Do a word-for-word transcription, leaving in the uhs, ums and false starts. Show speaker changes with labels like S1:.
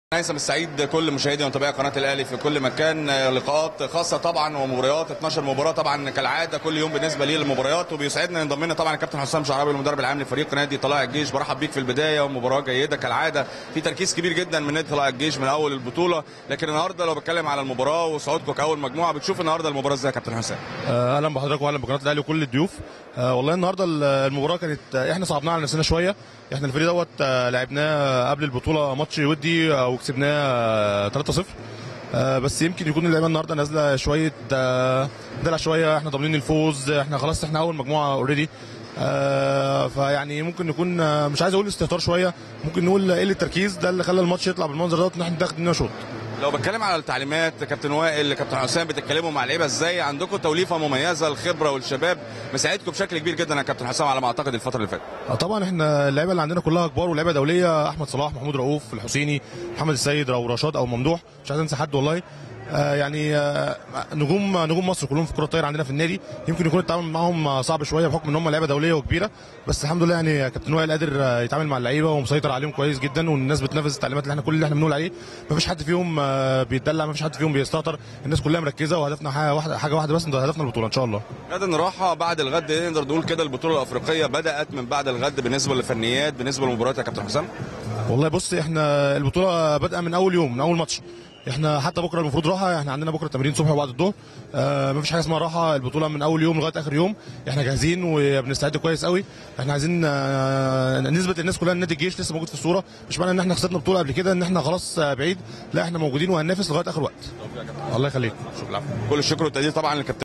S1: هيثم السعيد كل مشاهدي ومتابعي قناه الاهلي في كل مكان. لقاءات خاصه طبعا ومباريات اتناشر مباراه طبعا كالعاده كل يوم بالنسبه لي المباريات، وبيسعدنا ينضم لنا طبعا الكابتن حسام شعراوي المدرب العام لفريق نادي طلائع الجيش. برحب بيك في البدايه ومباراه جيده كالعاده، في تركيز كبير جدا من نادي طلائع الجيش من اول البطوله، لكن النهارده لو بتكلم على المباراه وصعودكم كاول مجموعه بتشوف النهارده المباراه ازاي يا كابتن حسام؟
S2: اهلا بحضرتك واهلا بقناه الاهلي وكل الضيوف. أه والله النهارده المباراه كانت احنا صعبناها على نفسنا شويه. احنا الفريق دوت لعبناه قبل البطوله ماتش ودي وكسبناه ثلاثة صفر. أه بس يمكن يكون اللعيبه النهارده نازله شويه أه دلع شويه. احنا ضامنين الفوز، احنا خلاص احنا اول مجموعه اوريدي. أه فيعني ممكن نكون أه مش عايز اقول استهتار شويه، ممكن نقول قله التركيز ده اللي خلى الماتش يطلع بالمنظر دوت ان احنا ناخد مننا شوط.
S1: لو بتكلم على التعليمات كابتن وائل كابتن حسام بتتكلموا مع اللعيبه ازاي؟ عندكم توليفه مميزه، الخبره والشباب مساعدكم بشكل كبير جدا يا كابتن حسام على ما اعتقد الفتره اللي فاتت.
S2: طبعا احنا اللعيبه اللي عندنا كلها كبار ولاعيبه دوليه، احمد صلاح، محمود رؤوف، الحسيني، محمد السيد او رشاد او ممدوح، مش عايز انسى حد والله. آه يعني آه نجوم نجوم مصر كلهم في كره الطايره عندنا في النادي. يمكن يكون التعامل معاهم صعب شويه بحكم ان هم لعيبه دوليه وكبيره، بس الحمد لله يعني كابتن وائل قادر يتعامل مع اللعيبه ومسيطر عليهم كويس جدا، والناس بتنفذ التعليمات اللي احنا كل اللي احنا بنقول عليه. ما فيش حد فيهم آه بيتدلع، ما فيش حد فيهم بيستهتر، الناس كلها مركزه وهدفنا حاجه واحده حاجه واحده بس، هدفنا البطوله ان شاء الله.
S1: غدا راحه بعد الغد، نقدر نقول كده البطوله الافريقيه بدات من بعد الغد بالنسبه للفنيات بالنسبه للمباريات يا كابتن حسام.
S2: والله بص احنا البطوله بادئه من اول يوم من اول ماتش. احنا حتى بكره المفروض راحه، احنا عندنا بكره تمرين صبح وبعد الظهر. اه مفيش حاجه اسمها راحه، البطوله من اول يوم لغايه اخر يوم احنا جاهزين وبنستعد كويس قوي. احنا عايزين اه نثبت للناس كلها ان نادي الجيش لسه موجود في الصوره، مش معنى ان احنا خسرنا بطوله قبل كده ان احنا خلاص بعيد، لا احنا موجودين وهننافس لغايه اخر وقت. الله يخليك.
S1: شكرا. كل الشكر والتقدير طبعا للكابتن